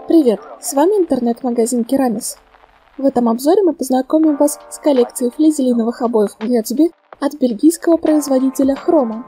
Привет! С вами интернет-магазин Керамис. В этом обзоре мы познакомим вас с коллекцией флизелиновых обоев Gatsby от бельгийского производителя Chroma.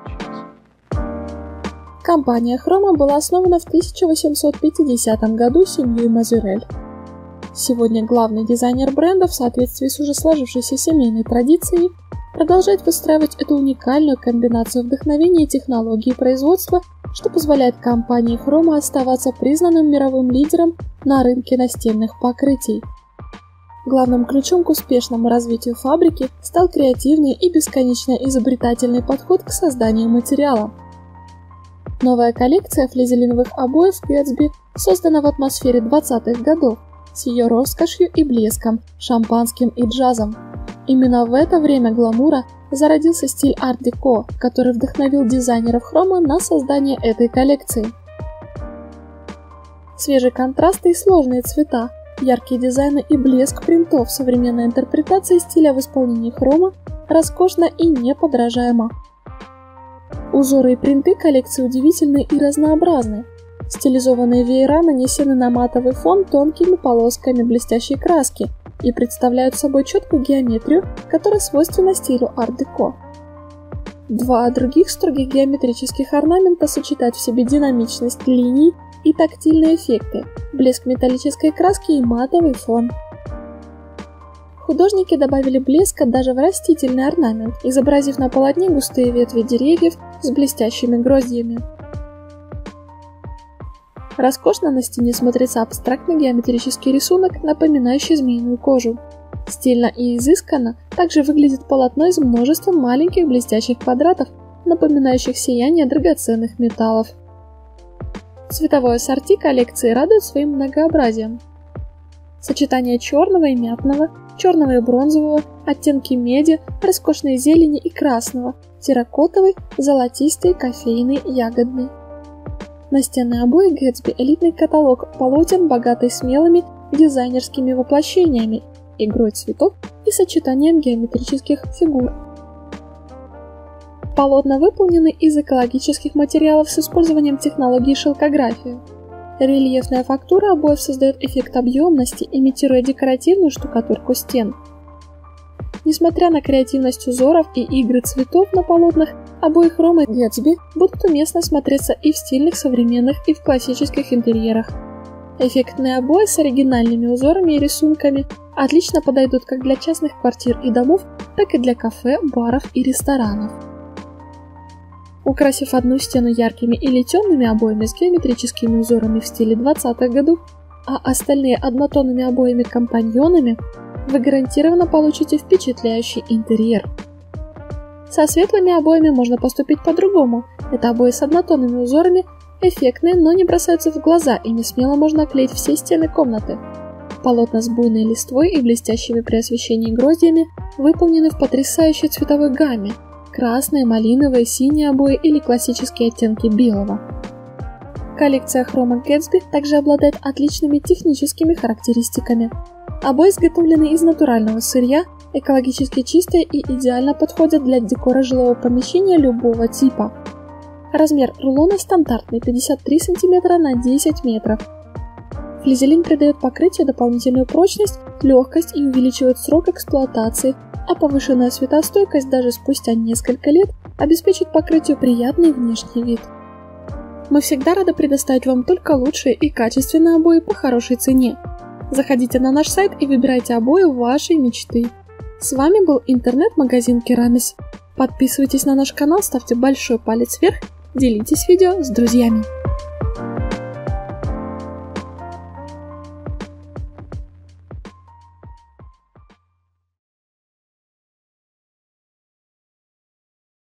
Компания Chroma была основана в 1850 году семьей Мазюрель. Сегодня главный дизайнер бренда в соответствии с уже сложившейся семейной традицией продолжает выстраивать эту уникальную комбинацию вдохновения и технологии производства, что позволяет компании Chroma оставаться признанным мировым лидером на рынке настенных покрытий. Главным ключом к успешному развитию фабрики стал креативный и бесконечно изобретательный подход к созданию материала. Новая коллекция флизелиновых обоев Gatsby создана в атмосфере 20-х годов, с ее роскошью и блеском, шампанским и джазом. Именно в это время гламура зародился стиль арт-деко, который вдохновил дизайнеров Chroma на создание этой коллекции. Свежие контрасты и сложные цвета, яркие дизайны и блеск принтов, современная интерпретация стиля в исполнении Chroma роскошна и неподражаема. Узоры и принты коллекции удивительны и разнообразны. Стилизованные веера нанесены на матовый фон тонкими полосками блестящей краски и представляют собой четкую геометрию, которая свойственна стилю арт-деко. Два других строгих геометрических орнамента сочетают в себе динамичность линий и тактильные эффекты, блеск металлической краски и матовый фон. Художники добавили блеска даже в растительный орнамент, изобразив на полотне густые ветви деревьев с блестящими гроздьями. Роскошно на стене смотрится абстрактный геометрический рисунок, напоминающий змеиную кожу. Стильно и изысканно также выглядит полотно из множества маленьких блестящих квадратов, напоминающих сияние драгоценных металлов. Цветовое ассорти коллекции радует своим многообразием. Сочетание черного и мятного, черного и бронзового, оттенки меди, роскошной зелени и красного, терракотовый, золотистый, кофейный, ягодный. Настенные обои Gatsby – элитный каталог полотен, богатый смелыми дизайнерскими воплощениями, игрой цветов и сочетанием геометрических фигур. Полотна выполнены из экологических материалов с использованием технологии шелкографии. Рельефная фактура обоев создает эффект объемности, имитируя декоративную штукатурку стен. Несмотря на креативность узоров и игры цветов на полотнах, обои Chroma Gatsby будут уместно смотреться и в стильных современных, и в классических интерьерах. Эффектные обои с оригинальными узорами и рисунками отлично подойдут как для частных квартир и домов, так и для кафе, баров и ресторанов. Украсив одну стену яркими или темными обоями с геометрическими узорами в стиле 20-х годов, а остальные однотонными обоями-компаньонами, вы гарантированно получите впечатляющий интерьер. Со светлыми обоями можно поступить по-другому. Это обои с однотонными узорами, эффектные, но не бросаются в глаза, ими смело можно оклеить все стены комнаты. Полотна с буйной листвой и блестящими при освещении гроздьями выполнены в потрясающей цветовой гамме: красные, малиновые, синие обои или классические оттенки белого. Коллекция Chroma Gatsby также обладает отличными техническими характеристиками. Обои изготовлены из натурального сырья, экологически чистые и идеально подходят для декора жилого помещения любого типа. Размер рулона стандартный 53 см на 10 метров. Флизелин придает покрытию дополнительную прочность, легкость и увеличивает срок эксплуатации, а повышенная светостойкость даже спустя несколько лет обеспечит покрытию приятный внешний вид. Мы всегда рады предоставить вам только лучшие и качественные обои по хорошей цене. Заходите на наш сайт и выбирайте обои вашей мечты. С вами был интернет-магазин Керамис. Подписывайтесь на наш канал, ставьте большой палец вверх, делитесь видео с друзьями.